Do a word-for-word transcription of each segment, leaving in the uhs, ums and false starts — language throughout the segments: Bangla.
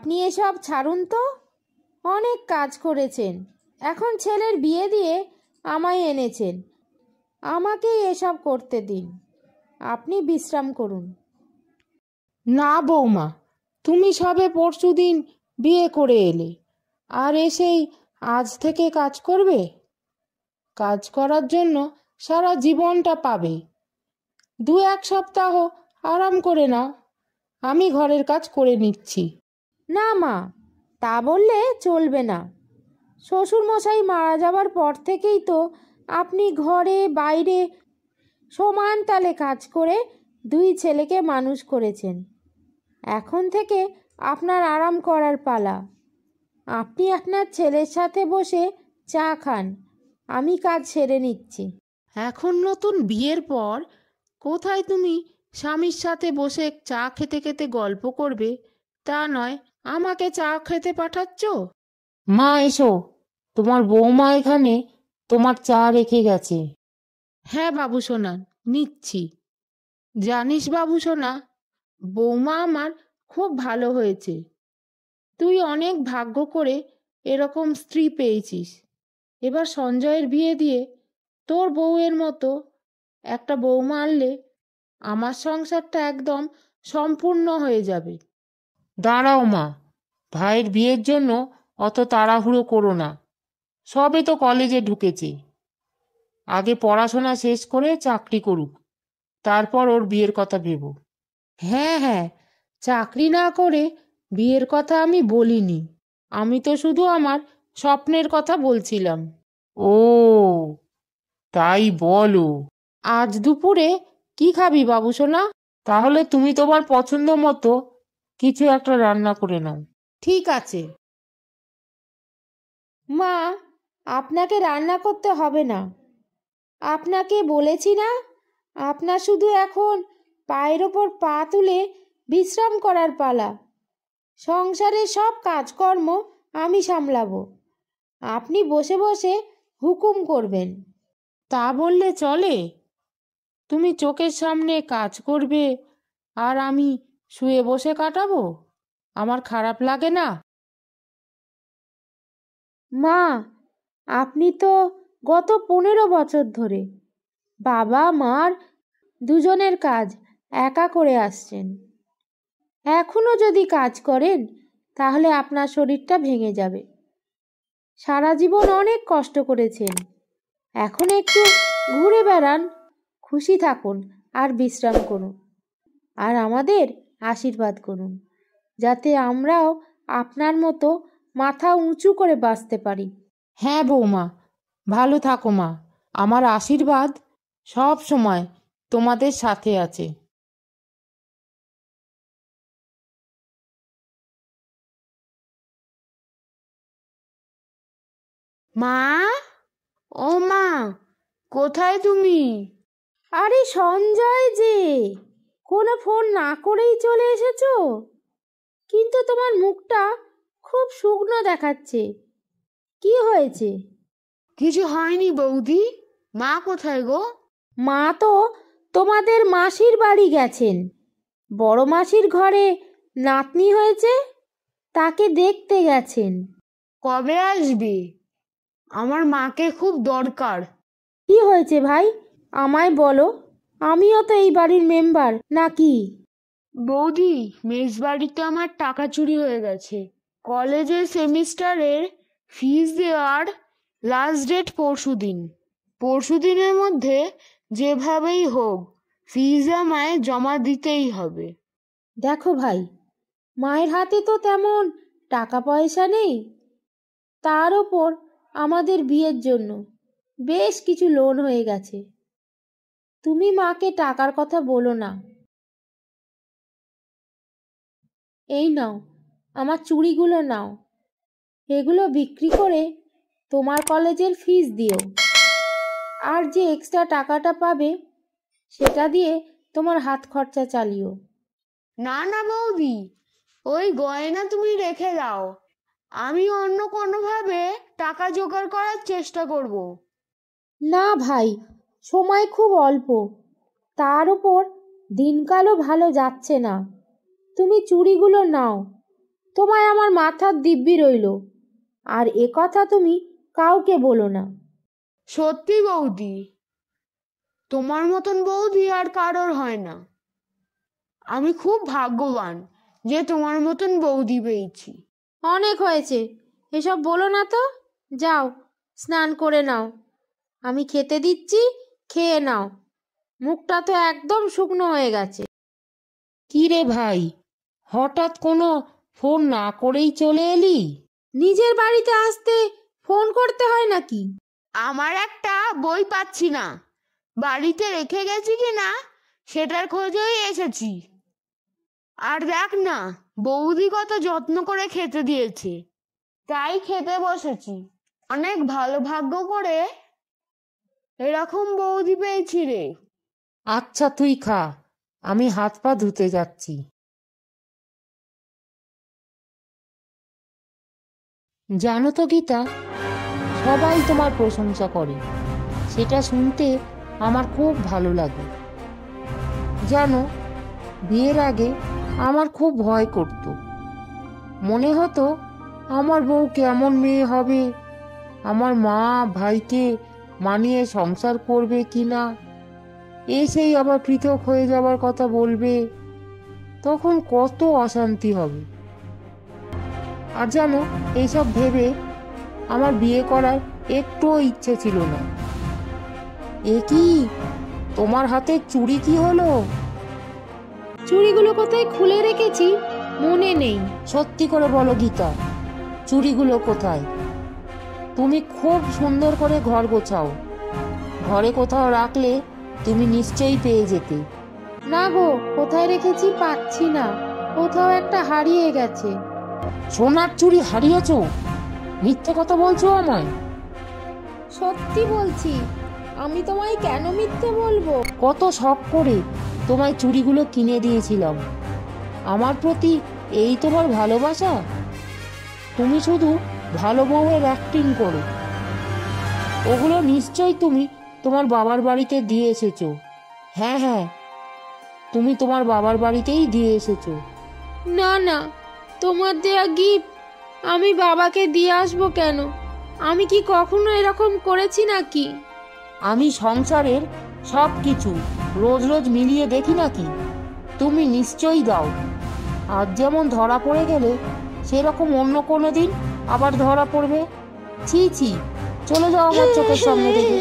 আপনি এসব ছাড়ুন তো, অনেক কাজ করেছেন, এখন ছেলের বিয়ে দিয়ে আমায় এনেছেন, আমাকেই এসব করতে দিন, আপনি বিশ্রাম করুন। না বৌমা, তুমি সবে পরশু দিন বিয়ে করে এলে, আর এসেই আজ থেকে কাজ করবে? কাজ করার জন্য সারা জীবনটা পাবে। দু এক সপ্তাহ আরাম করে নাও, আমি ঘরের কাজ করে নিচ্ছি। না মা, তা বললে চলবে না। শ্বশুরমশাই মারা যাবার পর থেকেই তো আপনি ঘরে বাইরে সমান তালে কাজ করে দুই ছেলেকে মানুষ করেছেন। এখন থেকে আপনার আরাম করার পালা। আপনি আপনার ছেলের সাথে বসে চা খান, আমি কাজ সেরে নিচ্ছি। এখন নতুন বিয়ের পর কোথায় তুমি স্বামীর সাথে বসে চা খেতে খেতে গল্প করবে, তা নয় আমাকে চা খেতে পাঠাচ্ছ? মা এসো, তোমার বৌমা এখানে তোমার চা রেখে গেছে। হ্যাঁ বাবু সোনা, নিচ্ছি। জানিস বাবু সোনা, বৌমা আমার খুব ভালো হয়েছে। তুই অনেক ভাগ্য করে এরকম স্ত্রী পেয়েছিস। এবার সঞ্জয়ের বিয়ে দিয়ে তোর বউয়ের মতো একটা বৌমা আনলে আমার সংসারটা একদম সম্পূর্ণ হয়ে যাবে। দাঁড়াও মা, ভাইয়ের বিয়ের জন্য অত তাড়াহুড়ো করো না, সবে তো কলেজে ঢুকেছে। আগে পড়াশোনা শেষ করে চাকরি করুক, তারপর ওর বিয়ের কথা ভেবো। হ্যাঁ হ্যাঁ, চাকরি না করে বিয়ের কথা আমি বলিনি, আমি তো শুধু আমার স্বপ্নের কথা বলছিলাম। ও তাই বলো। আজ দুপুরে কি খাবি বাবু সোনা? তাহলে তুমি তোমার পছন্দ মতো কিছু একটা রান্না করে নাও। ঠিক আছে মা, আপনাকে রান্না করতে হবে না। আপনাকে বলেছি না, আপনার শুধু এখন পায়ের ওপর পা তুলে বিশ্রাম করার পালা। সংসারের সব কাজকর্ম আমি সামলাবো, আপনি বসে বসে হুকুম করবেন। তা বললে চলে? তুমি চোখের সামনে কাজ করবে আর আমি শুয়ে বসে কাটাবো? আমার খারাপ লাগে না? মা, আপনি তো গত পনেরো বছর ধরে বাবা মার দুজনের কাজ একা করে আসছেন। এখনো যদি কাজ করেন তাহলে আপনার শরীরটা ভেঙে যাবে। সারা জীবন অনেক কষ্ট করেছেন, এখন একটু ঘুরে বেড়ান, খুশি থাকুন আর বিশ্রাম করুন, আর আমাদের আশীর্বাদ করুন, যাতে আমরাও আপনার মতো মাথা উঁচু করে বাঁচতে পারি। হ্যাঁ বৌমা, ভালো থাকো মা, আমার আশীর্বাদ সব সময় তোমাদের সাথে আছে। মা, ও মা, কোথায় তুমি? আরে সঞ্জয় যে, কোনো ফোন না করেই চলে এসেছো? কিন্তু তোমার মুখটা খুব শুকনো দেখাচ্ছে, কি হয়েছে? কিছু হয়নি বৌদি। মা কোথায় গো? মা তো তোমাদের মাসির বাড়ি গেছেন। বড় মাসির ঘরে নাতনি হয়েছে, তাকে দেখতে গেছেন। কবে আসবে? আমার মাকে খুব দরকার। কি হয়েছে ভাই, আমায় বলো, আমিও তো এই বাড়ির মেম্বার নাকি? বৌদি, মেস বাড়িতে আমার টাকা চুরি হয়ে গেছে। কলেজের সেমিস্টারের ফিস দেওয়ার লাস্ট ডেট পরশু দিন। পরশু দিনের মধ্যে যেভাবেই হোক ফিস আমায় জমা দিতেই হবে। দেখো ভাই, মায়ের হাতে তো তেমন টাকা পয়সা নেই, তার ওপর আমাদের বিয়ের জন্য বেশ কিছু লোন হয়ে গেছে। তুমি মাকে টাকার কথা বলো না। এই নাও, আমার চুড়িগুলো নাও, এগুলো বিক্রি করে তোমার কলেজের ফিস দিও, আর যে এক্সট্রা টাকাটা পাবে সেটা দিয়ে তোমার হাত খরচা চালিও। না না বৌদি, ওই গয়না তুমি রেখে দাও, আমি অন্য কোনোভাবে টাকা জোগাড় করার চেষ্টা করব। না ভাই, সময় খুব অল্প, তার উপর দিনকালও ভালো যাচ্ছে না। তুমি চুড়িগুলো নাও, তোমায় আমার মাথার দিব্যি রইল, আর এ কথা তুমি কাউকে বলো না। সত্যি বৌদি, তোমার মতন বৌদি আর কারোর হয় না। আমি খুব ভাগ্যবান যে তোমার মতন বৌদি পেয়েছি। অনেক হয়েছে, এসব বলো না তো। যাও স্নান করে নাও, আমি খেতে দিচ্ছি, খেয়ে নাও। মুখটা তো একদম শুকনো হয়ে গেছে। কি রে ভাই, হঠাৎ কোনো ফোন না করেই চলে এলি? নিজের বাড়িতে আসতে ফোন করতে হয় নাকি? আমার একটা বই পাচ্ছি না, বাড়িতে রেখে গেছি কিনা সেটার খোঁজেই এসেছি। আর দেখ না, বৌদি কত যত্ন করে খেতে দিয়েছে, তাই খেতে বসেছি। অনেক ভালো ভাগ্য করে এরকম বৌদি পেয়েছি রে। আচ্ছা তুই খা, আমি হাত পা ধুতে যাচ্ছি। জানো তো গীতা, সবাই তোমার প্রশংসা করে, সেটা শুনতে আমার খুব ভালো লাগে। জানো, বিয়ের আগে আমার খুব ভয় করত। মনে হতো আমার বউ কেমন মেয়ে হবে, আমার মা ভাইকে মানিয়ে সংসার করবে কিনা, এসেই আবার পৃথক হয়ে যাবার কথা বলবে, তখন কত অশান্তি হবে। আর জানো, এইসব ভেবে আমার বিয়ে করার একটুও ইচ্ছে ছিল না। এ কি, তোমার হাতে চুড়ি কি হলো? চুড়িগুলো কোথায় খুলে রেখেছি মনে নেই। সত্যি করে বলো গীতা, চুড়িগুলো কোথায়? তুমি খুব সুন্দর করে ঘর গোছাও, ঘরে কোথাও রাখলে তুমি নিশ্চয়ই পেয়ে যেতে। না গো, কোথায় রেখেছি পাচ্ছি না, কোথাও একটা হারিয়ে গেছে। সোনার চুড়ি হারিয়েছ? মিথ্যে কথা বলছো আমায়? সত্যি বলছি, আমি তোমায় কেন মিথ্যে বলবো? কত শখ করে তোমায় চুড়িগুলো কিনে দিয়েছিলাম, আমার প্রতি এই তোমার ভালোবাসা? তুমি শুধু ভালো বউয়ের অ্যাক্টিং করো। ওগুলো নিশ্চয়ই তুমি তোমার বাবার বাড়িতে দিয়ে এসেছো। হ্যাঁ হ্যাঁ, তুমি তোমার বাবার বাড়িতেই দিয়ে এসেছো। না না, তোমার দেয়া গিফট আমি বাবাকে দিয়ে আসবো কেন? আমি কি কখনো এরকম করেছি নাকি? আমি সংসারের সব কিছু রোজ রোজ মিলিয়ে দেখি নাকি? তুমি নিশ্চয়ই দাও। আজ যেমন ধরা পড়ে গেলে, সেরকম অন্য কোনো দিন আবার ধরা পড়বে। ছি ছি, চলে যাও আমার চোখের সামনে থেকে।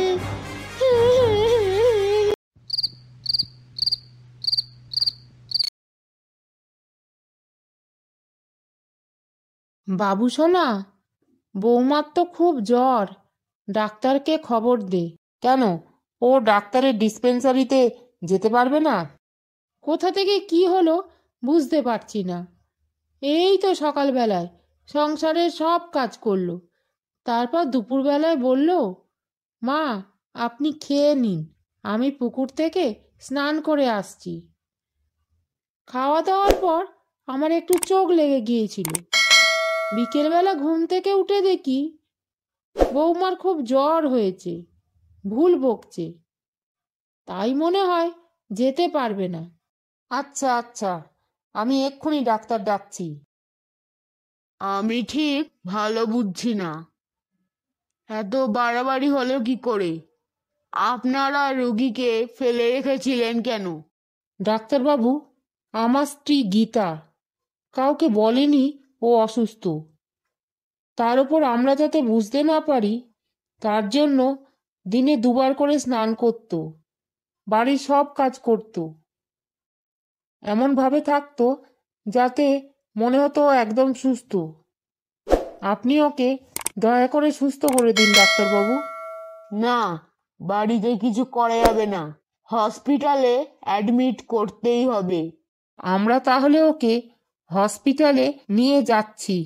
বাবু সোনা, বৌমার তো খুব জ্বর, ডাক্তারকে খবর দে। কেন, ও ডাক্তারের ডিসপেন্সারিতে যেতে পারবে না? কোথা থেকে কি হলো বুঝতে পারছি না। এই তো সকালবেলায় সংসারের সব কাজ করলো, তারপর দুপুরবেলায় বলল, মা আপনি খেয়ে নিন, আমি পুকুর থেকে স্নান করে আসছি। খাওয়া দাওয়ার পর আমার একটু চোখ লেগে গিয়েছিল। বিকেলবেলা ঘুম থেকে উঠে দেখি বৌমার খুব জ্বর হয়েছে, ভুল বকছে, তাই মনে হয় যেতে পারবে না। আচ্ছা আচ্ছা, আমি এক্ষুনি ডাক্তার ডাকছি। আমি ঠিক ভালো বুঝছি না, এত বাড়াবাড়ি হলো কি করে? আপনারা রোগীকে ফেলে রেখেছিলেন কেন? ডাক্তারবাবু, আমার স্ত্রী গীতা কাউকে বলেনি ও অসুস্থ। তার উপর আমরা যাতে বুঝতে না পারি, তার জন্য দিনে দুবার করে স্নান করত, বাড়ির সব কাজ করত, এমনভাবে থাকতো যাতে মনে হতো ও একদম সুস্থ। আপনি ওকে দয়া করে সুস্থ করে দিন ডাক্তারবাবু। না, বাড়িতে কিছু করা যাবে না, হসপিটালে অ্যাডমিট করতেই হবে। আমরা তাহলে ওকে হসপিটালে নিয়ে যাচ্ছি।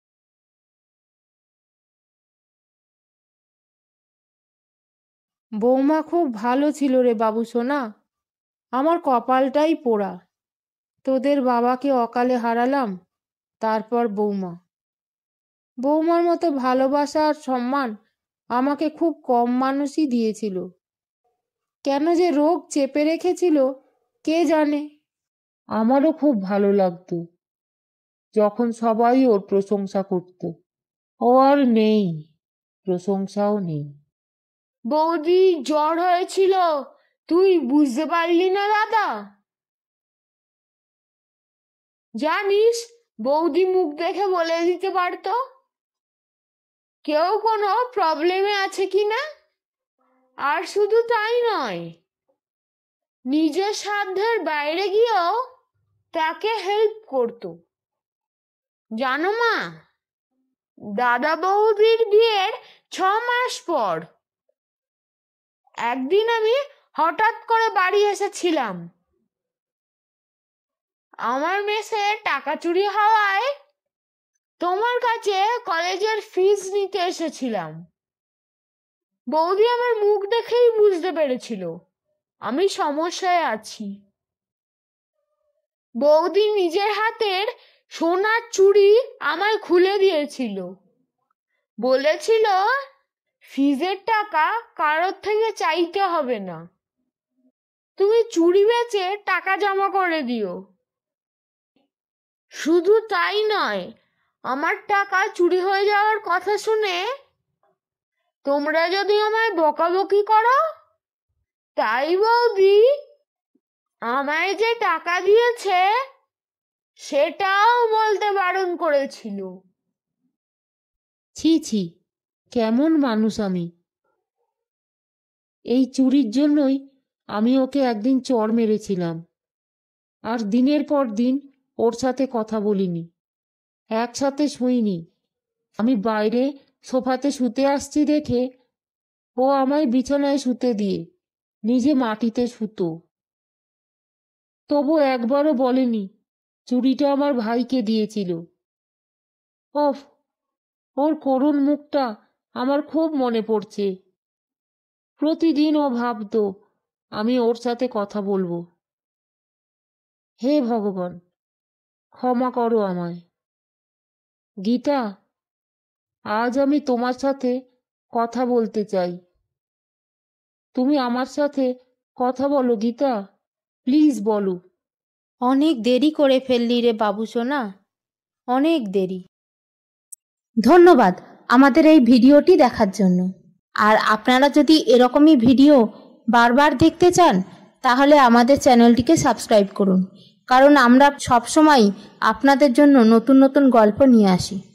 বৌমা খুব ভালো ছিল রে বাবু সোনা, আমার কপালটাই পোড়া। তোদের বাবাকে অকালে হারালাম, তারপর বৌমা। বৌমার মতো ভালোবাসা আর সম্মান আমাকে খুব কম মানুষই দিয়েছিল। কেন যে রোগ চেপে রেখেছিল কে জানে। আমারও খুব ভালো লাগতো, যখন সবাই ওর প্রশংসা করত। ও আর নেই, প্রশংসাও নেই। বৌদি জ্বর হয়েছিল, তুই বুঝতে পারলি না দাদা? জানিস, বৌদি মুখ দেখে বলে দিতে পারতো কেউ কোনো প্রবলেমে আছে কিনা। আর শুধু তাই নয়, নিজের সাধ্যের বাইরে গিয়েও তাকে হেল্প করত। জানো মা, দাদা বৌদির বিয়ের ছ মাস পর একদিন আমি হঠাৎ করে বাড়ি এসেছিলাম। আমার মেসে টাকা চুরি হওয়ায় তোমার কাছে কলেজের ফিস নিতে এসেছিলাম। বৌদি আমার মুখ দেখেই বুঝতে পেরেছিল আমি সমস্যায় আছি। বৌদি নিজের হাতের সোনার চুড়ি আমায় খুলে দিয়েছিল, বলেছিল ফিজের টাকা কারোর থেকে চাইতে হবে না, তুমি চুড়ি বেচে টাকা জমা করে দিও। শুধু তাই নয়, আমার টাকা চুরি হয়ে যাওয়ার কথা শুনে তোমরা যদি আমায় বকাবকি করো, তাই বৌদি আমায় যে টাকা দিয়েছে সেটাও বলতে বারণ করেছিল। ছি ছি, কেমন মানুষ আমি! এই চুরির জন্যই আমি ওকে একদিন চড় মেরেছিলাম, আর দিনের পর দিন ওর সাথে কথা বলিনি, একসাথে শুইনি। আমি বাইরে সোফাতে শুতে আসছি দেখে ও আমায় বিছানায় শুতে দিয়ে নিজে মাটিতে শুতো। তবু একবারও বলেনি চুরিটা আমার ভাইকে দিয়েছিল। ওফ, ওর করুণ মুখটা আমার খুব মনে পড়ছে। প্রতিদিন ও ভাবতো আমি ওর সাথে কথা বলবো। হে ভগবান, ক্ষমা করো আমায়। গীতা, আজ আমি তোমার সাথে কথা বলতে চাই। তুমি আমার সাথে কথা বলো গীতা, প্লিজ বলো। অনেক দেরি করে ফেললি রে বাবু সোনা, অনেক দেরি। ধন্যবাদ আমাদের এই ভিডিওটি দেখার জন্য। আর আপনারা যদি এরকমই ভিডিও বারবার দেখতে চান তাহলে আমাদের চ্যানেলটিকে সাবস্ক্রাইব করুন, কারণ আমরা সবসময় আপনাদের জন্য নতুন নতুন গল্প নিয়ে আসি।